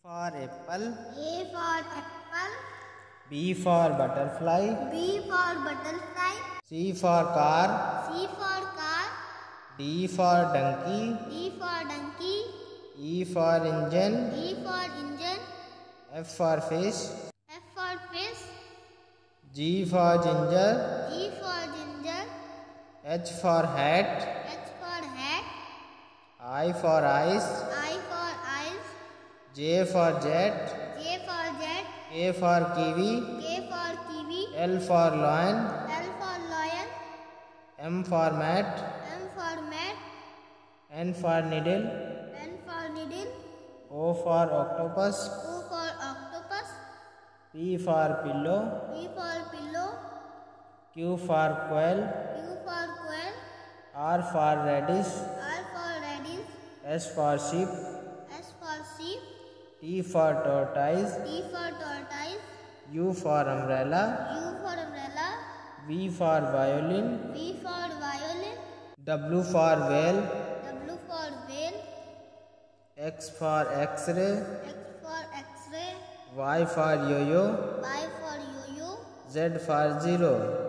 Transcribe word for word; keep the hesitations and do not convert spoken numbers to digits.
for apple. A for apple. B for butterfly. B for butterfly. C for car. C for car. D for donkey. D for donkey. E for engine. E for engine. F for fish. F for fish. G for ginger. G for ginger. H for hat. H for hat. I for ice. I for eyes. J for jet. J for jet. K for kiwi. K for kiwi. L for lion. L for lion. M for mat. M for mat. N for needle. N for needle. O for octopus. O for octopus. P for pillow. P for pillow. Q for quail. Q for quail. R for radish. R for radish. S for sheep. S for sheep. T for tortoise. T for tortoise. U for umbrella. U for umbrella. V for violin. V for violin. W for whale. W for whale. X for x-ray. X for x-ray. Y for yo-yo. Y for yo-yo. Z for zero.